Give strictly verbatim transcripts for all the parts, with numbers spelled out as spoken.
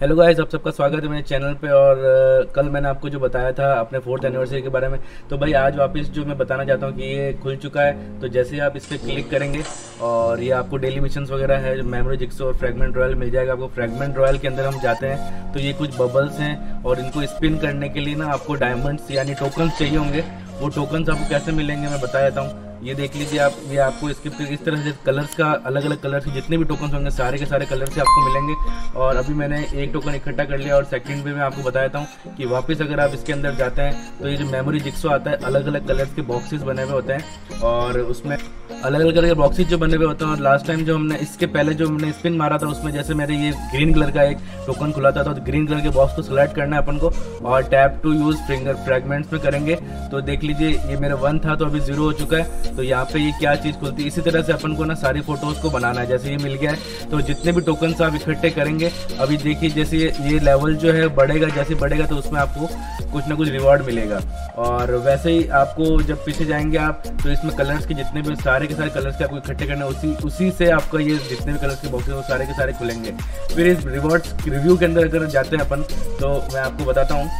Hello guys, आप सबका स्वागत है मेरे चैनल पे। और अ, कल मैंने आपको जो बताया था अपने फोर्थ एनिवर्सरी के बारे में, तो भाई आज वापस जो मैं बताना चाहता हूँ कि ये खुल चुका है। तो जैसे ही आप इस पर क्लिक करेंगे और ये आपको डेली मिशंस वगैरह है, जो मेमोरी जिक्सो और फ्रैगमेंट रॉयल मिल जाएगा आपको। फ्रैगमेंट रॉयल के अंदर हम जाते हैं तो ये कुछ बबल्स हैं और इनको स्पिन करने के लिए ना आपको डायमंड्स यानी टोकन्स चाहिए होंगे। वो टोकन्स आपको कैसे मिलेंगे मैं बता देता हूँ। ये देख लीजिए आप, ये आपको इसके इस तरह से कलर्स का अलग अलग कलर्स के जितने भी टोकन होंगे सारे के सारे कलर से आपको मिलेंगे। और अभी मैंने एक टोकन इकट्ठा कर लिया और सेकंड पे मैं आपको बता देता हूँ कि वापस अगर आप इसके अंदर जाते हैं तो ये जो मेमोरी जिक्सो आता है, अलग अलग कलर्स के बॉक्सेस बने हुए होते हैं और उसमें अलग अलग कलर के बॉक्सेस जो बने हुए होते हैं। और लास्ट टाइम जो हमने इसके पहले जो हमने स्पिन मारा था उसमें जैसे मेरे ये ग्रीन कलर का एक टोकन खुला था, तो ग्रीन कलर के बॉक्स को सिलेक्ट करना है अपन को और tap to use finger fragments में करेंगे। तो देख लीजिए ये मेरा वन था तो अभी जीरो हो चुका है। तो यहाँ पे ये क्या चीज खुलती है, इसी तरह से अपन को ना सारी फोटोज को बनाना है। जैसे ये मिल गया है तो जितने भी टोकन आप इकट्ठे करेंगे, अभी देखिए जैसे ये, ये लेवल जो है बढ़ेगा, जैसे बढ़ेगा तो उसमें आपको कुछ ना कुछ रिवॉर्ड मिलेगा। और वैसे ही आपको जब पीछे जाएंगे आप तो इसमें कलर्स के जितने भी सारे के सारे कलर्स के आपको इकट्ठे करना है, उसी उसी से आपका ये जितने भी कलर्स के बॉक्सेस वो सारे के सारे खुलेंगे। फिर इस रिवॉर्ड्स रिव्यू के अंदर अगर जाते हैं अपन तो मैं आपको बताता हूँ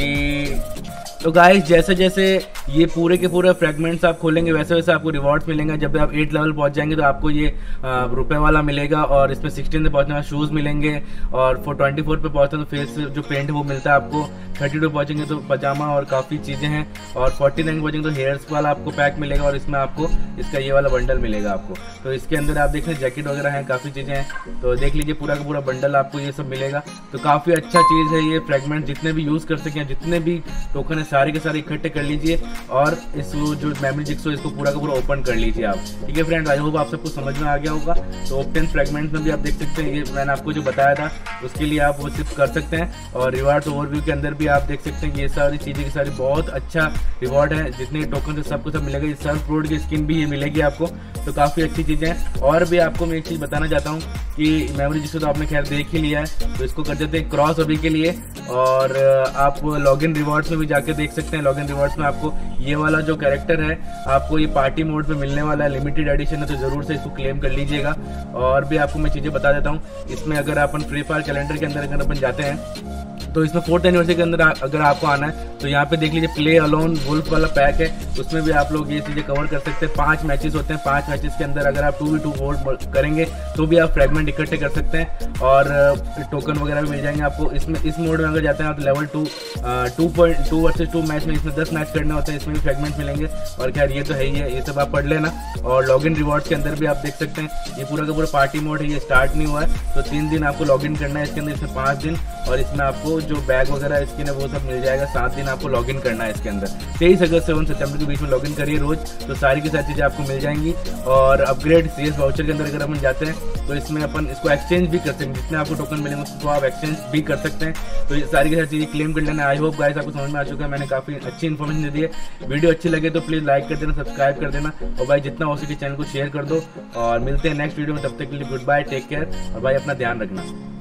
कि तो गाइस जैसे जैसे ये पूरे के पूरे फ्रैगमेंट्स आप खोलेंगे वैसे वैसे आपको रिवॉर्ड्स मिलेंगे। जब आप एट लेवल पहुंच जाएंगे तो आपको ये रुपए वाला मिलेगा और इसमें सिक्सटीन पे पहुंचने वाले शूज़ मिलेंगे और फोर ट्वेंटी फोर पे पहुंचते हैं तो फेस जो पेंट है वो मिलता है आपको। थर्टी टू पहुंचेंगे तो पजामा और काफ़ी चीज़ें हैं और फोर्टी नाइन पहुंचेंगे तो हेयर्स वाला आपको पैक मिलेगा और इसमें आपको इसका ये वाला बंडल मिलेगा आपको। तो इसके अंदर आप देख लें जैकेट वगैरह हैं, काफ़ी चीज़ें हैं। तो देख लीजिए पूरा का पूरा बंडल आपको ये सब मिलेगा। तो काफ़ी अच्छा चीज़ है ये फ्रैगमेंट, जितने भी यूज़ कर सकें, जितने भी टोकन है सारे के सारे इकट्ठे कर लीजिए और इस जो मेमोरी जिक्सो इसको पूरा का पूरा ओपन कर लीजिए आप। ठीक है फ्रेंड, आई होप आप सबको समझ में आ गया होगा। तो ओपन फ्रैगमेंट्स में भी आप देख सकते हैं, ये मैंने आपको जो बताया था उसके लिए आप वो सिर्फ कर सकते हैं। और रिवार्ड्स ओवरव्यू के अंदर भी आप देख सकते हैं कि ये सारी चीज़ें की सारी बहुत अच्छा रिवॉर्ड है। जितने टोकन है सबको सब मिलेगा। ये सर्फ रोड की स्किन भी ये मिलेगी आपको। तो काफ़ी अच्छी चीज़ें हैं। और भी आपको मैं एक चीज़ बताना चाहता हूँ कि मेमोरी जिक्सो तो आपने खैर देख ही लिया है, तो इसको कर देते हैं क्रॉस अभी के लिए। और आप लॉगिन रिवॉर्ड्स में भी जाके देख सकते हैं। लॉगिन रिवॉर्ड्स में आपको ये वाला जो कैरेक्टर है आपको ये पार्टी मोड पे मिलने वाला है, लिमिटेड एडिशन है, तो जरूर से इसको क्लेम कर लीजिएगा। और भी आपको मैं चीज़ें बता देता हूँ, इसमें अगर अपन फ्री फायर कैलेंडर के अंदर अगर अपन जाते हैं तो इसमें फोर्थ एनिवर्सरी के अंदर अगर आपको आना है तो यहाँ पे देख लीजिए प्ले अलोन वुल्फ वाला पैक है, उसमें भी आप लोग ये चीज़ें कवर कर सकते हैं। पांच मैचेस होते हैं, पांच मैचेस के अंदर अगर आप टू वी टू वोल्ट करेंगे तो भी आप फ्रैगमेंट इकट्ठे कर सकते हैं और टोकन वगैरह भी मिल जाएंगे आपको। इसमें इस मोड में अगर जाते हैं आप तो level two two point two versus two match में इसमें दस मैच करने होते हैं, इसमें भी फ्रैगमेंट मिलेंगे। और खैर ये तो है ही है, ये सब आप पढ़ लेना। और लॉगिन रिवॉर्ड्स के अंदर भी आप देख सकते हैं ये पूरा का पूरा पार्टी मोड है, ये स्टार्ट नहीं हुआ है तो तीन दिन आपको लॉगिन करना है इसके अंदर, इसमें पाँच दिन। और इसमें आपको जो बैग वगैरह स्किन है वो सब मिल जाएगा। सात दिन आपको लॉगिन करना है इसके अंदर। तेईस अगस्त से उन सितंबर के बीच में लॉगिन करिए रोज, तो सारी की सारी चीज़ें आपको मिल जाएंगी। और अपग्रेड सीएस वाउचर के अंदर अगर अपन जाते हैं तो इसमें अपन इसको एक्सचेंज भी कर सकते हैं, जितने आपको टोकन मिलेंगे उसको आप एक्सचेंज भी कर सकते हैं। तो ये सारी की सारी चीज़ें क्लेम कर लेना। आई होप गाइस आपको समझ में आ चुका है, मैंने काफ़ी अच्छी इन्फॉर्मेशन दे दी है। वीडियो अच्छी लगे तो प्लीज़ लाइक कर देना, सब्सक्राइब कर देना और भाई जितना हो सके चैनल को शेयर कर दो। और मिलते हैं नेक्स्ट वीडियो में, तब तक के लिए गुड बाय, टेक केयर और भाई अपना ध्यान रखना।